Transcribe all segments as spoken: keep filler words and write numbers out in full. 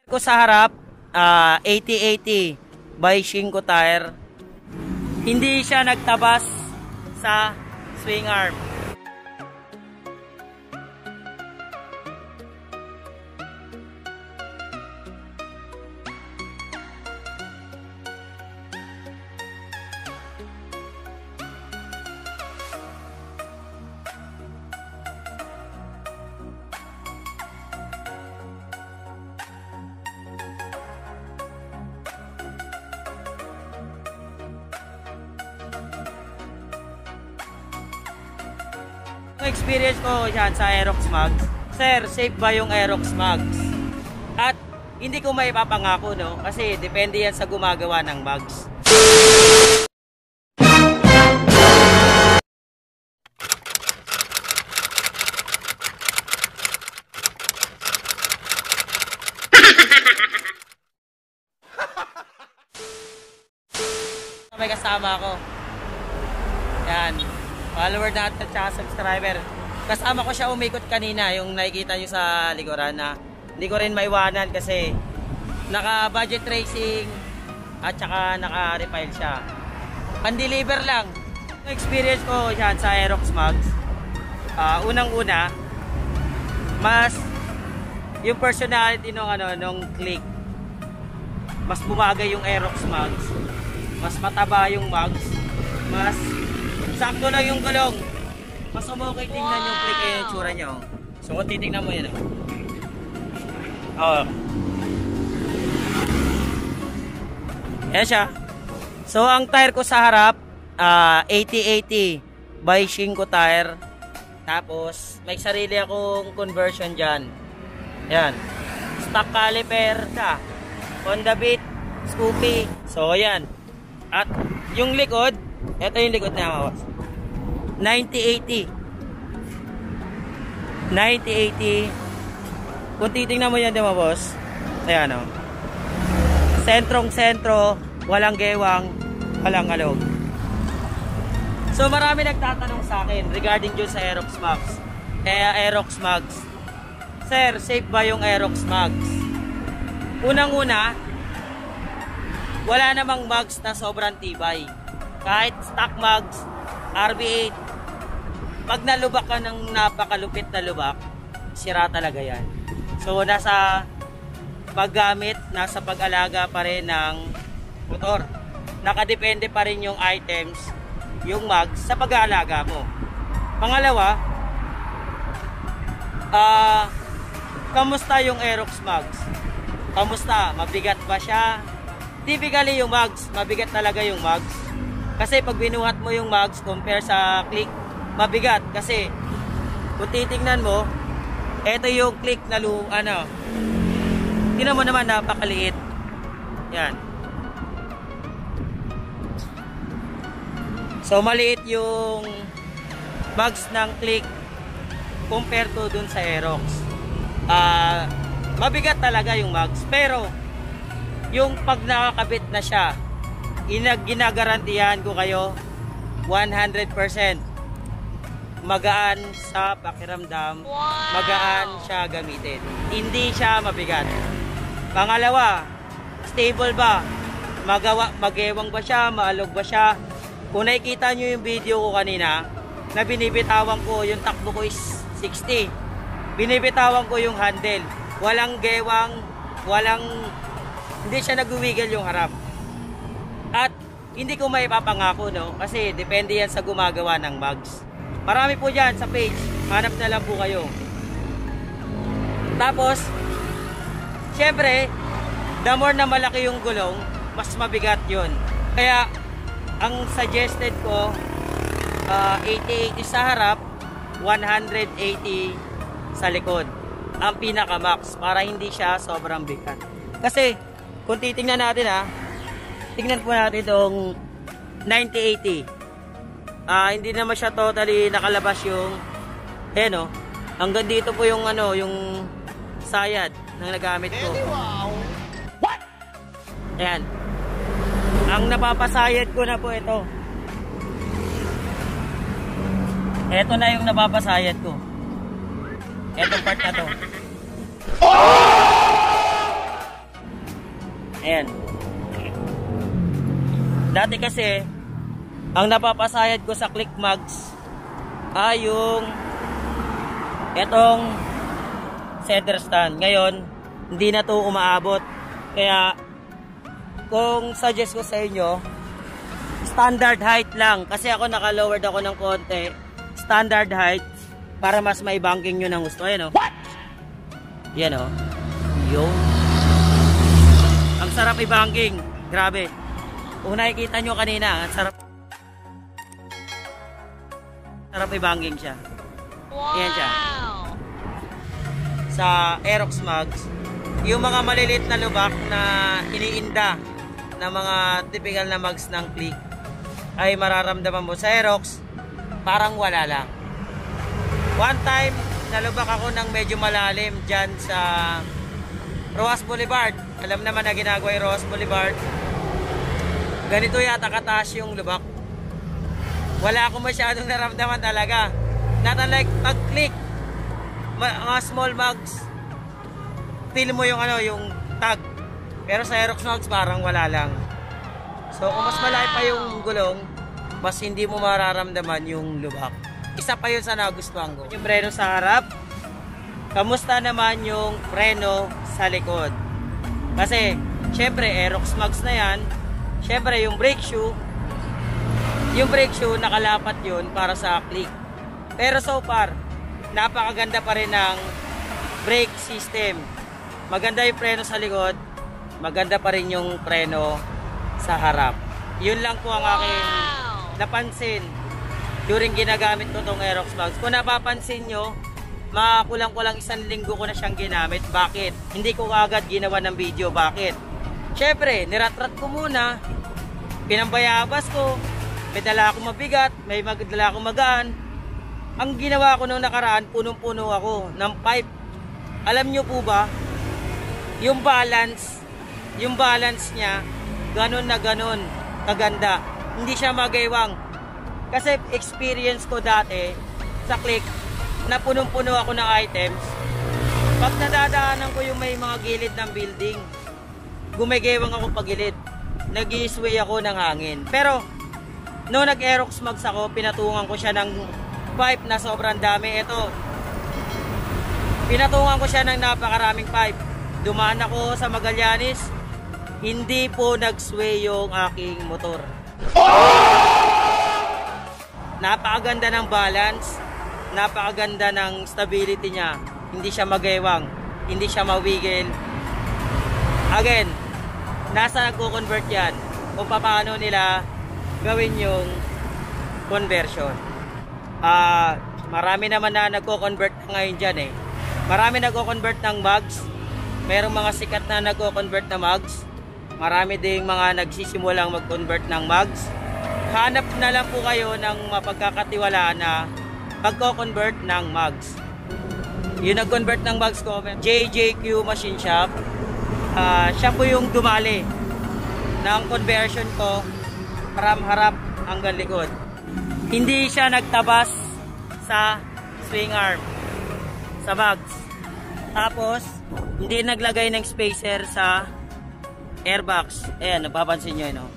Ko sa harap, uh, eighty eighty by Shinko tire. Hindi siya nagtabas sa swing arm. Experience ko yan sa Aerox Mags. Sir, safe ba yung Aerox Mags? At hindi ko may papangako, no? Kasi depende yan sa gumagawa ng mags. May kasama ako. Yan. Follower natin at saka subscriber. Kasama ko siya umikot kanina, yung nakikita nyo sa likuran na hindi ko rin maiwanan kasi naka budget racing at saka naka refile siya. Pan-deliver lang. Experience ko yan sa Aerox Mags. Uh, unang una, mas yung personality nung ano, nung click, mas bumagay yung Aerox Mags. Mas mataba yung mags. Mas sakto lang yung gulong. Mas umukay tingnan yung click ay yung tsura niya. Oh. So kung titignan mo yan. Oh. Oh. Yan siya. So ang tire ko sa harap, uh, eighty eighty by Shinko tire. Tapos may sarili akong conversion dyan. Yan. Stock caliper ka. Honda Beat, Scoopy. So yan. At yung likod, ito yung likod na mawas. ninety eighty. ninety eighty. Kung titingnan mo yan, di ba, boss? Ayan, o. Sentrong sentro, walang gewang, walang alog. So, marami nagtatanong sa akin regarding dun sa Aerox Mags. Eh, Aerox Mags. Sir, safe ba yung Aerox Mags? Unang-una, wala namang mags na sobrang tibay. Kahit stock mags, R B eight, pag nalubak ka ng napakalupit na lubak, sira talaga yan. So nasa paggamit, nasa pag-alaga pa rin ng motor. Nakadepende pa rin yung items, yung mags sa pag-aalaga mo. Pangalawa, uh, kamusta yung Aerox Mags? Kamusta? Mabigat ba siya? Typically yung mags, mabigat talaga yung mags. Kasi pag binuhat mo yung mags compare sa click, mabigat. Kasi kung titignan mo, eto yung click na lu, ano, tingnan mo naman, napakaliit. Yan. So maliit yung mags ng click compare to dun sa Aerox. Uh, mabigat talaga yung mags. Pero yung pag nakakabit na siya, inag ginagarantihan ko kayo one hundred percent magaan sa pakiramdam. Wow. Magaan siya gamitin, hindi siya mabigat. Pangalawa, stable ba? Magawa, magewang ba siya? Maalog ba siya? Kung nakikita nyo yung video ko kanina na binibitawan ko, yung takbo ko is sixty, binibitawan ko yung handle, walang gewang, walang, hindi siya nag-wiggle yung harap. At hindi ko may papangako, no? Kasi depende yan sa gumagawa ng mags. Marami po dyan sa page. Hanap na lang po kayo. Tapos, syempre, the more na malaki yung gulong, mas mabigat yun. Kaya, ang suggested ko, uh, eighty eighty sa harap, one hundred eighty sa likod. Ang pinaka-max, para hindi siya sobrang bigat. Kasi, kung titingnan natin, ha, tingnan po natin itong ninety eighty. Ah, hindi naman siya totally nakalabas yung eh no. Hanggang dito po yung ano, yung sayad na nagamit ko. What? Ayan. Ang napapasayad ko na po ito. Ito na yung napapasayad ko. Etong part na to. Ayan. Dati kasi, ang napapasayad ko sa Click Mags ay yung etong center stand. Ngayon, hindi na to umaabot. Kaya, kung suggest ko sa inyo, standard height lang. Kasi ako naka-lowered ako ng konti. Standard height para mas may banking nyo ng gusto. Ayan o. What? Yan o. Yung. Ang sarap i-banking. Grabe. Kung nakikita nyo kanina, ang sarap. Sarap i-banking siya. Wow. Ayan siya. Sa Aerox Mags, yung mga maliliit na lubak na iniinda na mga typical na mags ng Click ay mararamdaman mo sa Aerox parang wala lang. One time nalubak ako ng medyo malalim dyan sa Rojas Boulevard. Alam naman na ginagawa yung Rojas Boulevard. Ganito yata kataas yung lubak. Wala akong masyadong naramdaman talaga. Not unlike pag Click, mga small mags, feel mo yung ano, yung tag. Pero sa Aerox Mags parang wala lang. So kung mas malaki pa yung gulong, mas hindi mo mararamdaman yung lubak. Isa pa yun sa nagustuhan ko. Yung preno sa harap. Kamusta naman yung preno sa likod? Kasi syempre Aerox Mags na yan. Syempre yung brake shoe, yung brake shoe nakalapat yun para sa Click. Pero so far, napakaganda pa rin ng brake system. Maganda yung preno sa likod, maganda pa rin yung preno sa harap. Yun lang po ang aking napansin during ginagamit ko tong Aerox Mags. Kung napapansin nyo, makulang-kulang isang linggo ko na siyang ginamit. Bakit? Hindi ko agad ginawa ng video. Bakit? Syempre, niratrat ko muna, pinambayabas ko, may dala akong mabigat, may magdala akong magaan. Ang ginawa ko nung nakaraan, punong-puno ako ng pipe. Alam nyo po ba, yung balance, yung balance niya, ganon na ganon, kaganda. Hindi siya magaywang. Kasi experience ko dati, sa Click, na punong-puno ako ng items. Pag nadadaanan ko yung may mga gilid ng building, gumigaywang ako pagilid. Nag-i-sway ako ng hangin. Pero, noong nag-Aerox Mags ako, pinatungan ko siya ng pipe na sobrang dami. Ito, pinatungan ko siya ng napakaraming pipe. Dumaan ako sa Magallanes, hindi po nag-sway yung aking motor. Napakaganda ng balance, napakaganda ng stability niya. Hindi siya magaywang, hindi siya mawigil. Again, nasa nagko-convert yan kung paano nila gawin yung conversion. Uh, marami naman na nagko-convert ngayon dyan eh. Marami nagko-convert ng mags. Merong mga sikat na nagko-convert na mags. Marami ding mga nagsisimulang mag-convert ng mags. Hanap na lang po kayo ng mapagkakatiwalaan na magko-convert ng mags. Yung nag-convert ng mags ko, J J Q Machine Shop. Uh, siya po yung dumali ng conversion ko from harap hanggang likod. Hindi siya nagtabas sa swing arm sa mags. Tapos hindi naglagay ng spacer sa airbox. Ayan, napapansin nyo yun, no?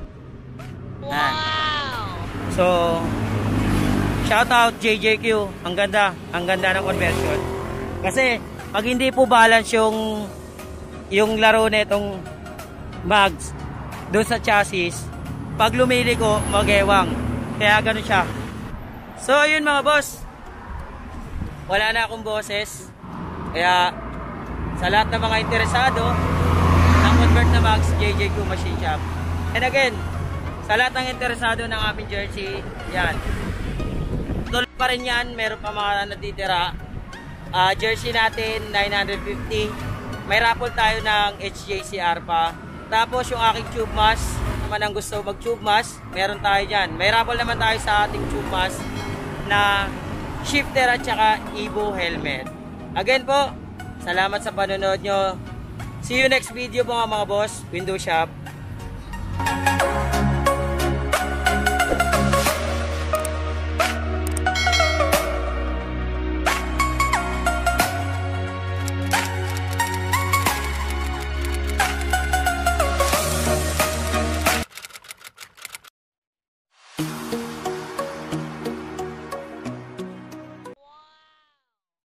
Wow! So shout out J J Q. Ang ganda, ang ganda ng conversion. Kasi pag hindi po balance yung yung laro netong mags doon sa chassis, pag lumili ko, magewang. Kaya ganun siya. So ayun mga boss, wala na akong boses. Kaya sa lahat ng mga interesado ng convert na mags, J J Q Machine Shop. And again, sa lahat ng interesado ng aming jersey, yan, tuloy pa rin yan. Meron pa mga natitira. uh, Jersey natin nine fifty. May raffle tayo ng H J C R pa. Tapos yung aking tube mask, naman ang gusto mag tube mask, meron tayo dyan. May raffle naman tayo sa ating tube mask na shifter at saka Evo helmet. Again po, salamat sa panonood nyo. See you next video po mga mga boss. Window Shop.